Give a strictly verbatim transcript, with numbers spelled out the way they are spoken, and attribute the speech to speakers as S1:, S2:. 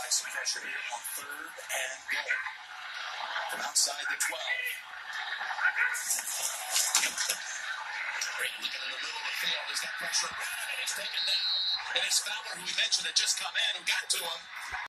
S1: apply some pressure here on third and goal. From outside the twelve. Brady looking in the middle of the field. He's got pressure. And he's taken down. And it's Fowler, who we mentioned had just come in, who got to him.